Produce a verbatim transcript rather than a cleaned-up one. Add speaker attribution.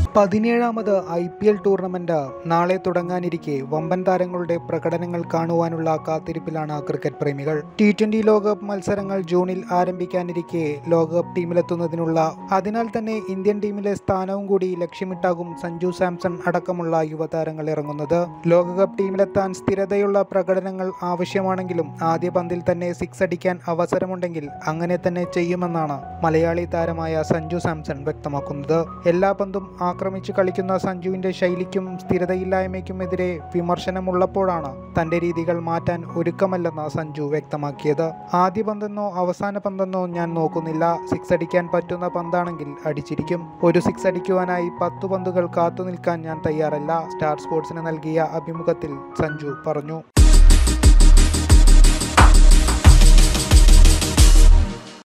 Speaker 1: പതിനേഴാമത് I P L tournament നാളെ തുടങ്ങാനിരിക്കെ വമ്പൻ താരങ്ങളുടെ പ്രകടനങ്ങൾ കാണുവാനുള്ള കാത്തിരിപ്പിലാണ് ക്രിക്കറ്റ് പ്രേമികൾ. ടി ട്വന്റി ലോകകപ്പ് മത്സരങ്ങൾ ജൂണിൽ ആരംഭിക്കാനിരിക്കെ ലോകകപ്പ് ടീമിലെത്തുന്നതിനുള്ള അതിനാൽ തന്നെ ഇന്ത്യൻ ടീമിലെ സ്ഥാനവും കൂടി ലക്ഷ്യമിട്ടാകും സഞ്ജു സാംസൺ അടക്കമുള്ള യുവതാരങ്ങൾ ഇറങ്ങുന്നത്. ലോകകപ്പ് ടീമിലെത്താൻ സ്ഥിരതയുള്ള പ്രകടനങ്ങൾ ആവശ്യമാണെങ്കിലും ആദ്യ പന്തിൽ തന്നെ സിക്സ് അടിക്കാൻ അവസരമുണ്ടെങ്കിൽ അങ്ങനെ തന്നെ ചെയ്യുമെന്നാണ് മലയാളി താരമായ സഞ്ജു സാംസൺ വ്യക്തമാക്കുന്നത്. എല്ലാ പന്തും ആക്രമിച്ച് കളിക്കുന്ന സഞ്ജുവിന്റെ ശൈലിക്കും സ്ഥിരതയില്ലായ്മയ്ക്കുമെതിരെ വിമർശനമുള്ളപ്പോഴാണ് തന്റെ രീതികൾ മാറ്റാൻ ഒരുക്കമല്ലെന്ന് സഞ്ജു വ്യക്തമാക്കിയത്. ആദ്യ പന്തെന്നോ അവസാന പന്തെന്നോ ഞാൻ നോക്കുന്നില്ല. സിക്സ് അടിക്കാൻ പറ്റുന്ന പന്താണെങ്കിൽ അടിച്ചിരിക്കും. ഒരു സിക്സ് അടിക്കുവാനായി പത്തു പന്തുകൾ കാത്തു നിൽക്കാൻ ഞാൻ തയ്യാറല്ല, സ്റ്റാർ സ്പോർട്സിന് നൽകിയ അഭിമുഖത്തിൽ സഞ്ജു പറഞ്ഞു.